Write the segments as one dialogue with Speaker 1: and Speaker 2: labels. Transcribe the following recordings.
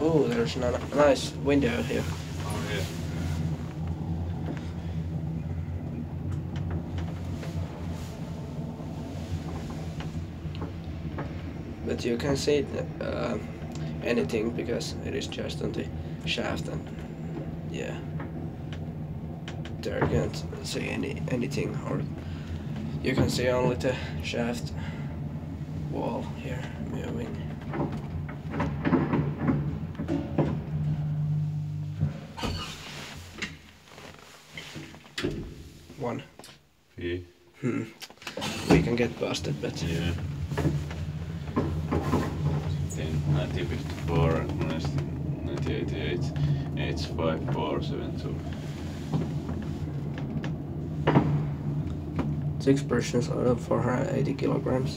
Speaker 1: Oh, there's a nice window here.
Speaker 2: Oh yeah.
Speaker 1: But you can see anything because it is just on the shaft, and yeah, there you can't see anything, or you can see only the shaft wall here moving. One.
Speaker 2: Yeah.
Speaker 1: We can get busted, but
Speaker 2: Yeah. Sitten 90.4, monesti 9088, H5472.
Speaker 1: 6 persons out of 480 kilograms.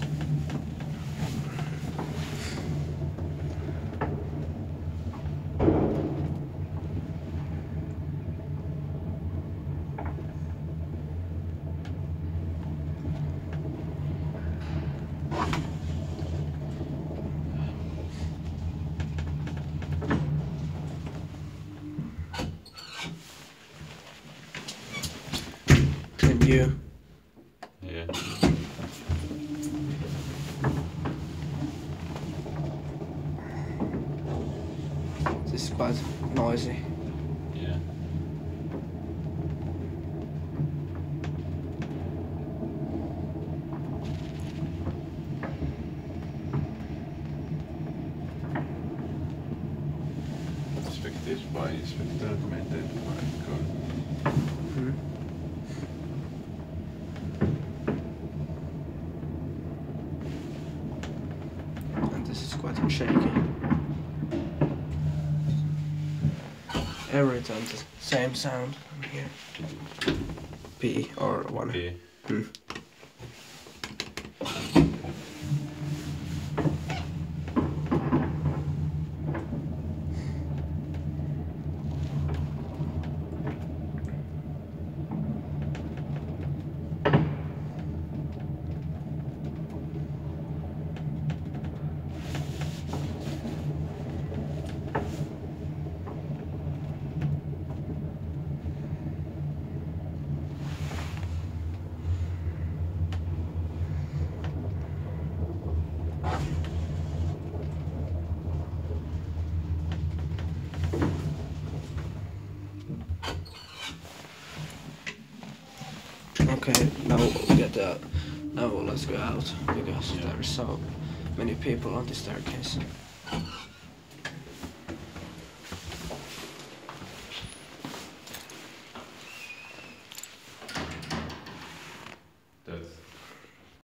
Speaker 1: And you?
Speaker 2: Yeah.
Speaker 1: This is quite noisy.
Speaker 2: Yeah. Inspected by inspector, commented by code.
Speaker 1: And this is quite shaky. Every time the same sound from here. P or 1.
Speaker 2: P.
Speaker 1: Okay, now we get now let's go out because there are so many people on the staircase.